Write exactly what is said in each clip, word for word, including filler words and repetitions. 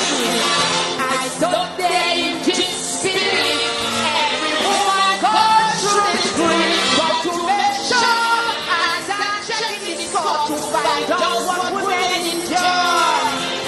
I thought they just believe every woman goes through this grief, but to make sure as I'm checking this call to find out what women endure.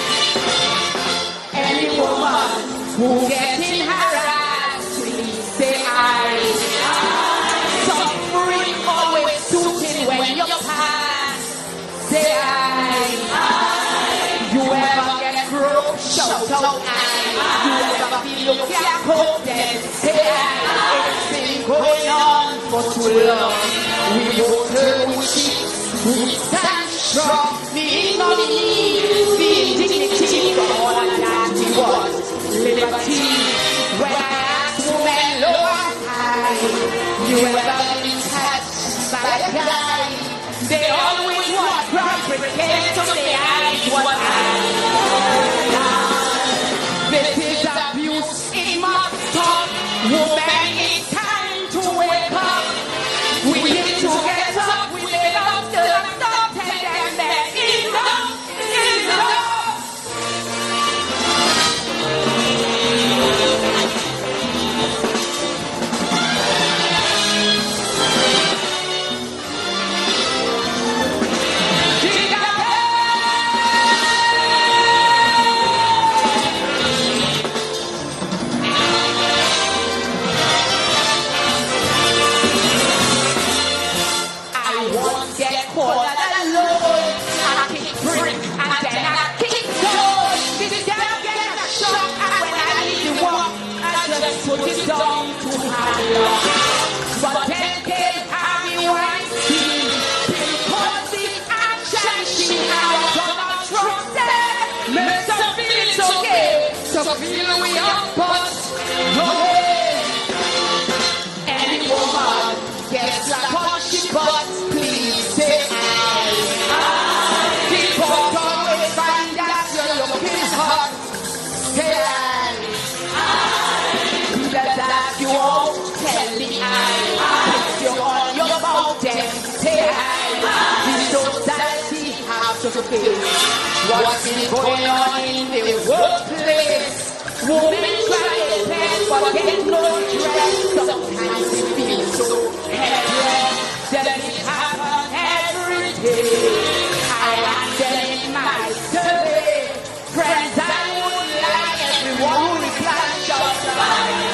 Any woman who getting harassed, please say I. Suffering always suiting when you pass, say I. You ever get broke, shout out I. You ever feel you can't cope, then say I. It's been going on for too long. We won't turn with cheeks, we stand strong. Me no need, be dignity for all I got. We want liberty. When I ask women low and high, you ever been touched by a guy? They always want reciprocate to the eyes what I done. This is abuse, it must stop. Woman, it's time to wake up. We need to get up, we need up, still stop, tell them that enough, enough. Put it down to high love. But then came Harvey Weinstein, because the action she had on our trust makes us feel it's okay. So feel we are, but no way. Any woman gets like what she got, please say I. Because always find that you're looking hot, say I. That you won't tell the eye. If you're on your mountain, say I. The society has to face what's been going on in the workplace. Women try to pay but get no dress. Sometimes it feels so helpless. That it happens every day. I ask them in my survey. Friends, I would like everyone who replies just fine.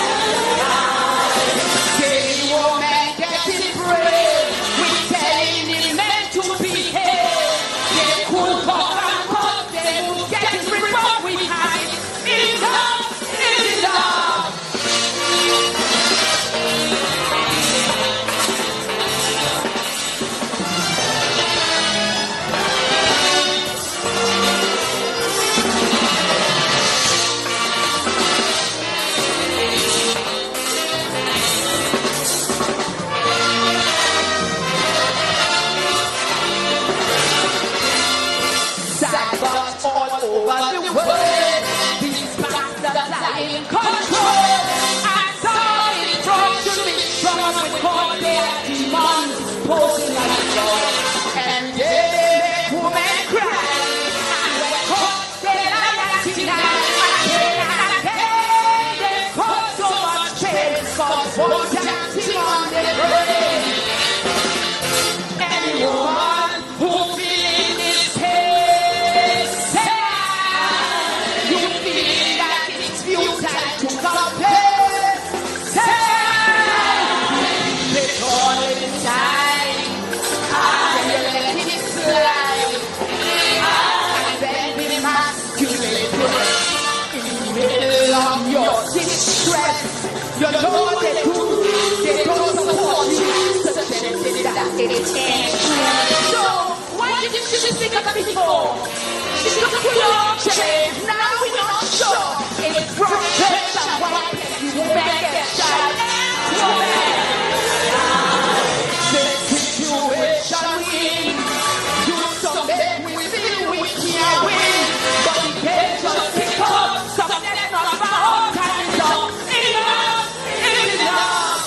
In control, I saw it drawn to me from with their demons posing like a god. And they make women cry. And when caught, they lie and deny. Again and again, they cause so much pain. Cause one dancing on their brain. Any woman who feeling this pain, say you feel that it's futile to compare. Say they call it inside. And you let it slide. And then we masculate in the middle of your distress. You know what they do? They don't support you. Suggesting that it ain't true. So why did you think of it before? She took a long change. Now we're not sure. It's protection. Why you make a child? The situation we in. You some make we feel we can't win. But we can't just pick up. Something that's not about time's up. Enough! Enough!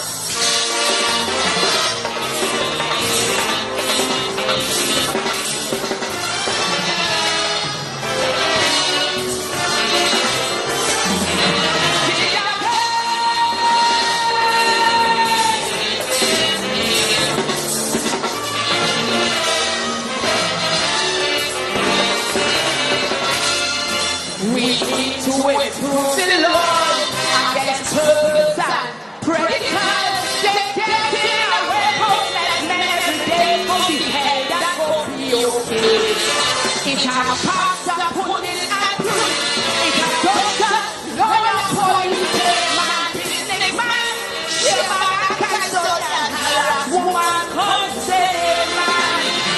I'm a pastor, put it and prove it. It's a doctor, lawyer, police, man, business man. Yeah, man, I can't do that. Harass woman, consent man.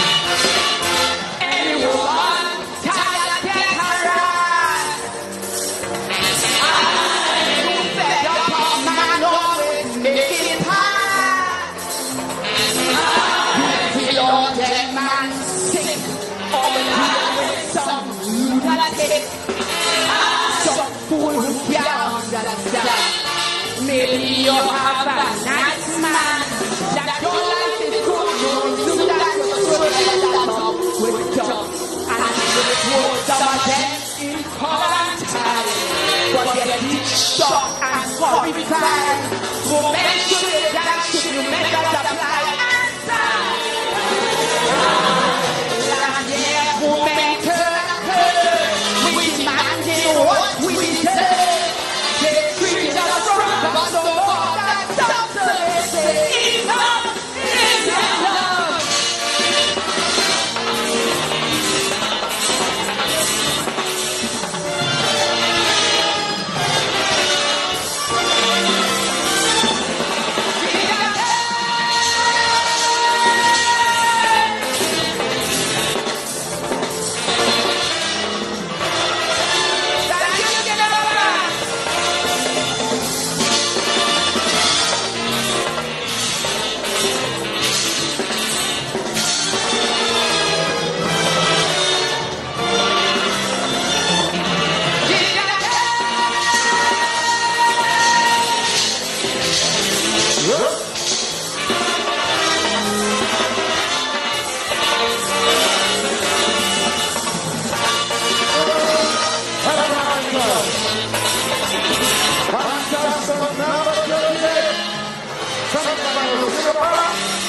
Any woman, tired, get harassed. I'm fed up of man, always make it hard. You feel all that man sick. Some lunatic, some fool who can't understand. Maybe you have a nice man that your life is good. You do that with talk and with words of death in quarantine. But they're deep shock and horrified. Who make sure that should you make us apply answer? What we deserve, they treat us wrong, but so far that's something. Enough is enough. Somebody will